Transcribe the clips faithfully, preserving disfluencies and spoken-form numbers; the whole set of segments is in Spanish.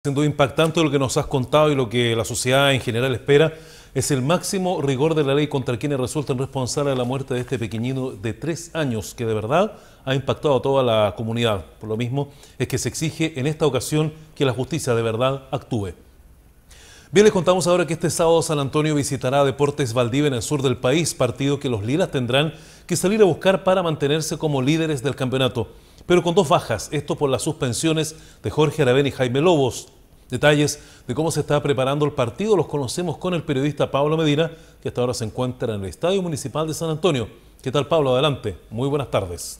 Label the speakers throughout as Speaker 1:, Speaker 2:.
Speaker 1: Sin duda impactante lo que nos has contado y lo que la sociedad en general espera es el máximo rigor de la ley contra quienes resultan responsables de la muerte de este pequeñino de tres años que de verdad ha impactado a toda la comunidad. Por lo mismo es que se exige en esta ocasión que la justicia de verdad actúe. Bien, les contamos ahora que este sábado San Antonio visitará Deportes Valdivia en el sur del país, partido que los lilas tendrán que salir a buscar para mantenerse como líderes del campeonato, pero con dos bajas, esto por las suspensiones de Jorge Aravena y Jaime Lobos. Detalles de cómo se está preparando el partido los conocemos con el periodista Pablo Medina, que hasta ahora se encuentra en el Estadio Municipal de San Antonio. ¿Qué tal, Pablo? Adelante. Muy buenas tardes.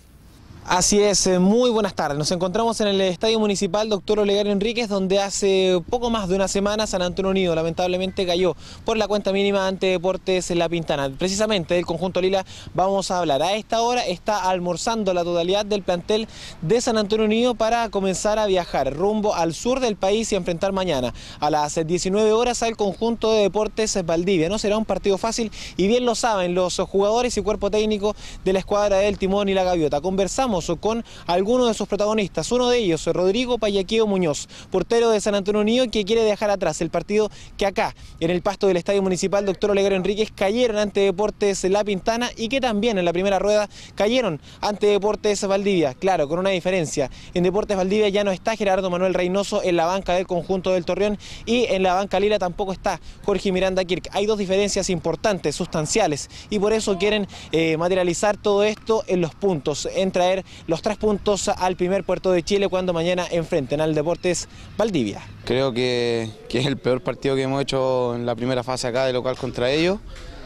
Speaker 2: Así es, muy buenas tardes. Nos encontramos en el Estadio Municipal Doctor Olegario Enríquez, donde hace poco más de una semana San Antonio Unido lamentablemente cayó por la cuenta mínima ante Deportes La Pintana. Precisamente del conjunto lila vamos a hablar. A esta hora está almorzando la totalidad del plantel de San Antonio Unido para comenzar a viajar rumbo al sur del país y enfrentar mañana a las diecinueve horas al conjunto de Deportes Valdivia. No será un partido fácil y bien lo saben los jugadores y cuerpo técnico de la escuadra del Timón y la Gaviota. Conversamos con algunos de sus protagonistas, uno de ellos, Rodrigo Payaqueo Muñoz, portero de San Antonio Unido, que quiere dejar atrás el partido que acá, en el pasto del Estadio Municipal Doctor Olegario Enríquez, cayeron ante Deportes La Pintana y que también en la primera rueda cayeron ante Deportes Valdivia. Claro, con una diferencia, en Deportes Valdivia ya no está Gerardo Manuel Reynoso en la banca del conjunto del Torreón y en la banca lila tampoco está Jorge Miranda Kirk. Hay dos diferencias importantes, sustanciales, y por eso quieren eh, materializar todo esto en los puntos, en traer los tres puntos al primer puerto de Chile cuando mañana enfrenten al Deportes Valdivia.
Speaker 3: Creo que, que es el peor partido que hemos hecho en la primera fase acá de local contra ellos.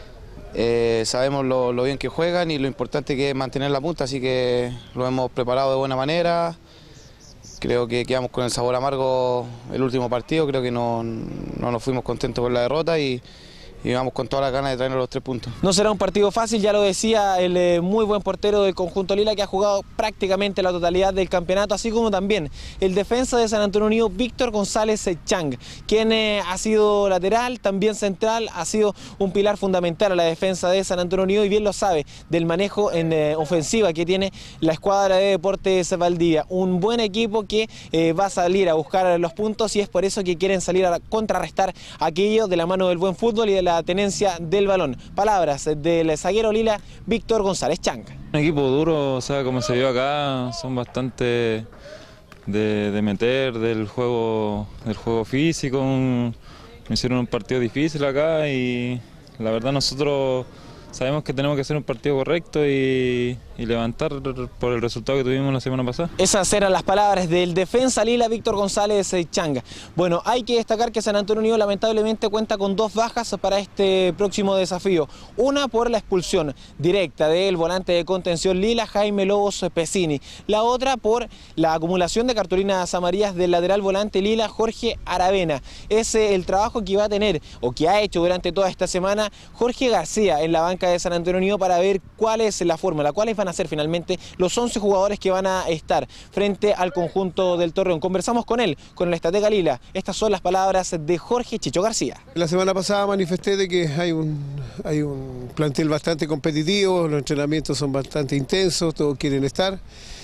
Speaker 3: Eh, sabemos lo, lo bien que juegan y lo importante que es mantener la punta, así que lo hemos preparado de buena manera. Creo que quedamos con el sabor amargo el último partido, creo que no, no nos fuimos contentos con la derrota y y vamos con todas las ganas de traernos los tres puntos.
Speaker 2: No será un partido fácil, ya lo decía el eh, muy buen portero del conjunto lila, que ha jugado prácticamente la totalidad del campeonato, así como también el defensa de San Antonio Unido, Víctor González Chang, quien eh, ha sido lateral, también central, ha sido un pilar fundamental a la defensa de San Antonio Unido y bien lo sabe del manejo en eh, ofensiva que tiene la escuadra de Deportes Valdivia. Un buen equipo que eh, va a salir a buscar los puntos y es por eso que quieren salir a contrarrestar aquello de la mano del buen fútbol y de la tenencia del balón. Palabras del zaguero lila Víctor González Chang.
Speaker 4: Un equipo duro, o sea, como se vio acá, son bastante de, de meter del juego, del juego físico. Un, me hicieron un partido difícil acá y la verdad nosotros sabemos que tenemos que hacer un partido correcto y, y levantar por el resultado que tuvimos la semana pasada.
Speaker 2: Esas eran las palabras del defensa lila Víctor González Chang. Bueno, hay que destacar que San Antonio Unido lamentablemente cuenta con dos bajas para este próximo desafío. Una por la expulsión directa del volante de contención lila Jaime Lobos Pesini. La otra por la acumulación de cartulinas amarillas del lateral volante lila Jorge Aravena. Es el trabajo que va a tener o que ha hecho durante toda esta semana Jorge García en la banca de San Antonio Unido para ver cuál es la fórmula, cuáles van a ser finalmente los once jugadores que van a estar frente al conjunto del Torreón. Conversamos con él, con el estratega lila. Estas son las palabras de Jorge Chicho García.
Speaker 5: La semana pasada manifesté de que hay un, hay un plantel bastante competitivo, los entrenamientos son bastante intensos, todos quieren estar.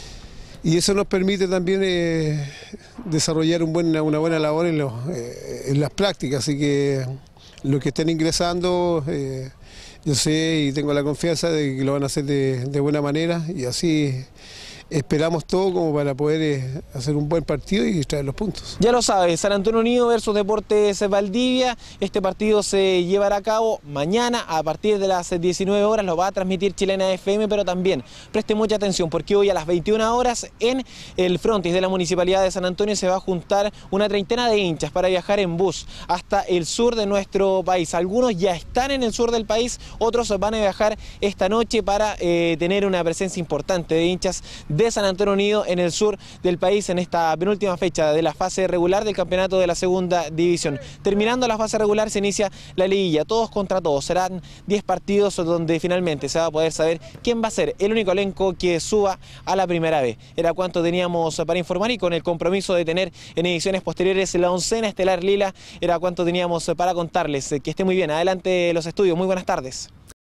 Speaker 5: Y eso nos permite también eh, desarrollar un buen, una buena labor en, los, eh, en las prácticas, así que los que estén ingresando, eh, yo sé y tengo la confianza de que lo van a hacer de, de buena manera y así esperamos todo como para poder eh, hacer un buen partido y traer los puntos.
Speaker 2: Ya lo sabe, San Antonio Unido versus Deportes Valdivia. Este partido se llevará a cabo mañana a partir de las diecinueve horas. Lo va a transmitir Chilena F M, pero también preste mucha atención porque hoy a las veintiuna horas en el frontis de la Municipalidad de San Antonio se va a juntar una treintena de hinchas para viajar en bus hasta el sur de nuestro país. Algunos ya están en el sur del país, otros van a viajar esta noche para eh, tener una presencia importante de hinchas de de San Antonio Unido en el sur del país en esta penúltima fecha de la fase regular del campeonato de la segunda división. Terminando la fase regular se inicia la liguilla, todos contra todos, serán diez partidos donde finalmente se va a poder saber quién va a ser el único elenco que suba a la primera vez. Era cuanto teníamos para informar y con el compromiso de tener en ediciones posteriores la oncena estelar lila, era cuanto teníamos para contarles. Que esté muy bien, adelante los estudios, muy buenas tardes.